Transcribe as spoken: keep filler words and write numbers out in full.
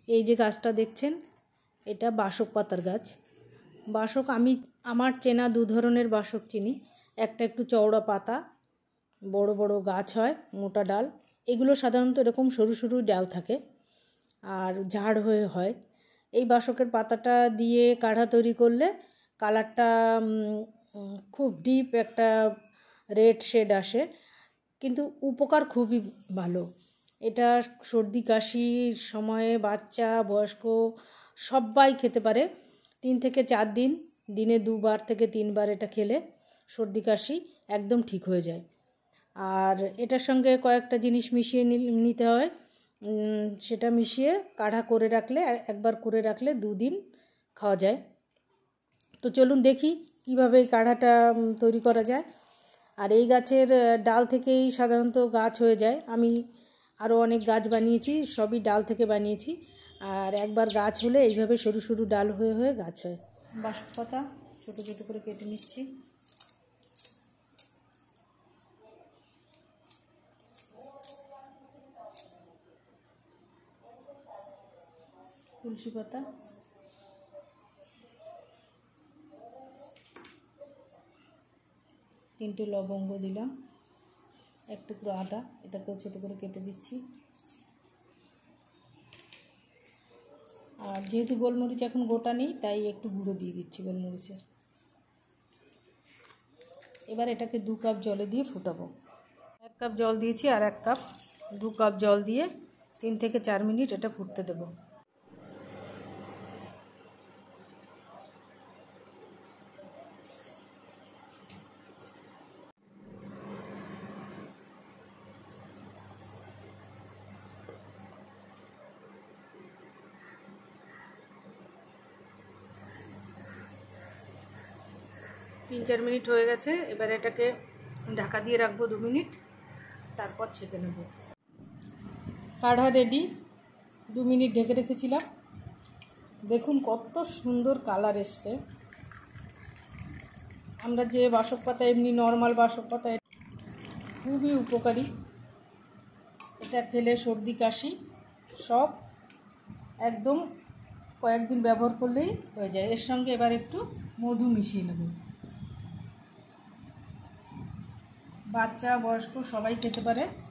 এই যে গাছটা দেখছেন এটা বাসক পাতার গাছ। বাসক আমি আমার চেনা দু ধরনের বাসক চিনি। একটা একটু চওড়া পাতা, বড় বড় গাছ হয়, মোটা ডাল। এগুলো সাধারণত এরকম সরু সরু ডাল থাকে আর ঝাড় হয়ে হয়। এই বাসকের পাতাটা দিয়ে কাঢ়া তৈরি করলে কালারটা খুব ডিপ একটা রেড শেড আসে, কিন্তু উপকার খুবই ভালো। এটা সর্দি কাশির সময়ে বাচ্চা বয়স্ক সবাই খেতে পারে। তিন থেকে চার দিন দিনে দুবার থেকে তিনবার এটা খেলে সর্দি কাশি একদম ঠিক হয়ে যায়। আর এটার সঙ্গে কয়েকটা জিনিস মিশিয়ে নিতে হয়। সেটা মিশিয়ে কাঢ়া করে রাখলে, একবার করে রাখলে দুদিন খাওয়া যায়। তো চলুন দেখি কিভাবে এই কাঢ়াটা তৈরি করা যায়। আর এই গাছের ডাল থেকেই সাধারণত গাছ হয়ে যায়। আমি আরও অনেক গাছ বানিয়েছি, সবই ডাল থেকে বানিয়েছি। আর একবার গাছ হলে এইভাবে সরু সরু ডাল হয়ে হয়ে গাছ হয়। বাসক পাতা ছোটো ছোটো করে কেটে নিচ্ছি। তুলসী পাতা, তিনটে লবঙ্গ দিলাম, এক টুকরো আদা, এটাকেও ছোটো করে কেটে দিচ্ছি। আর যেহেতু গোলমরিচ এখন গোটা নেই তাই একটু গুঁড়ো দিয়ে দিচ্ছি গোলমরিচের। এবার এটাকে দু কাপ জলে দিয়ে ফুটাবো। এক কাপ জল দিয়েছি আর এক কাপ, দু কাপ জল দিয়ে তিন থেকে চার মিনিট এটা ফুটতে দেবো। তিন চার মিনিট হয়ে গেছে। এবার এটাকে ঢাকা দিয়ে রাখবো দু মিনিট, তারপর ছেঁকে নেব। কাঢ়া রেডি। দু মিনিট ঢেকে রেখেছিলাম, দেখুন কত সুন্দর কালার এসছে। আমরা যে বাসক পাতা, এমনি নর্মাল বাসক পাতা, খুবই উপকারী। এটা খেলে সর্দি কাশি সব একদম কয়েকদিন ব্যবহার করলেই হয়ে যায়। এর সঙ্গে এবার একটু মধু মিশিয়ে নেব। বাচ্চা বয়স্ক সবাই খেতে পারে।